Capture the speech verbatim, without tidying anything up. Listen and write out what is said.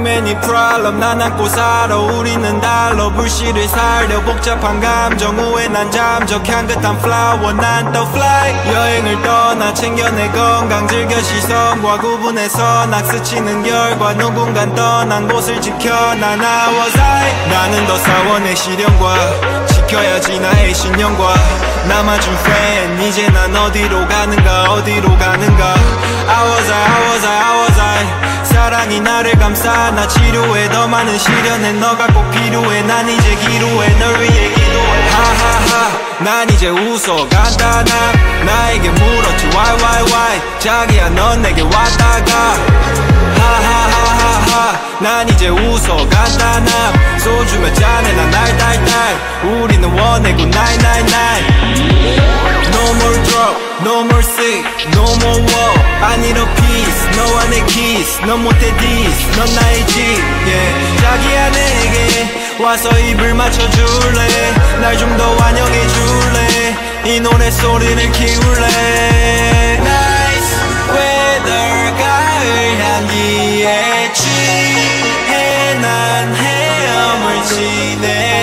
many problem 난 안고 살아 우리는 달러 불씨를 살려 복잡한 감정 후에 난 잠적 향긋한 flower 난 또 fly 여행을 떠나 챙겨 내 건강 즐겨 시선과 구분해서 낙스치는 결과 누군간 떠난 곳을 지켜 난 I was I 나는 더 싸워 내 시련과 지켜야지 나의 신념과 남아준 fan 이제 난 어디로 가는가 어디로 가는가 I was I I was I I was I 사랑이 나를 감싸 나 치료해 더 많은 시련에 너가 꼭 필요해 난 이제 기도해 널 위해 기도해 하하하 난 이제 웃어 간단함 나에게 물었지 why why why 자기야 넌 내게 왔다가 하하하하하 난 이제 웃어 간단함 소주 몇 잔에 난 날달달 우리는 원해고 nine nine nine No more drug, no more sick, no more war I need a peace, 너와 내 kiss 넌 못해 this, 넌 나의 집 yeah. 자기야 내게 와서 입을 맞춰줄래 날 좀 더 환영해줄래 이 노랫소리를 키울래 Nice weather 가을 향기에 취해 난 헤엄을 치네